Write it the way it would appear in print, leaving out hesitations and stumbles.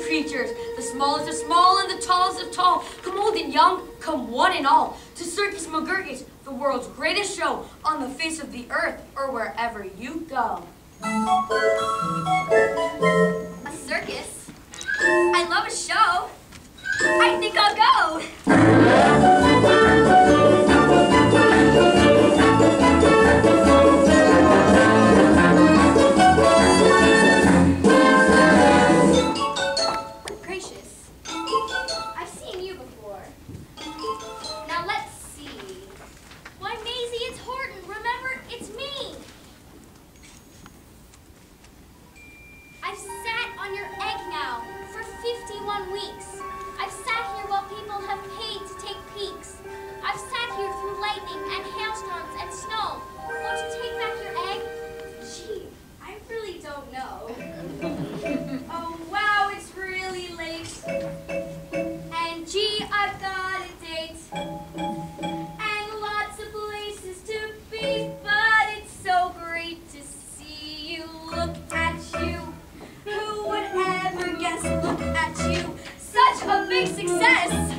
creatures, the smallest of small and the tallest of tall. Come old and young, come one and all, to Circus McGurk's, the world's greatest show on the face of the earth or wherever you go. A circus? I love a show. I think I'll go. Gracious. I've seen you before. Now let's see. Why, Maisie, it's Horton. Remember, it's me. I've sat on your egg now for 51 weeks. I've sat here while people have paid to take peeks. I've sat here through lightning and hailstorms and snow. Won't you take back your egg? Gee, I really don't know. Oh, wow, it's really late. And gee, I've got a date. And lots of places to be, but it's so great to see you. Look at you. Who would ever guess? Look at you. Such a big success.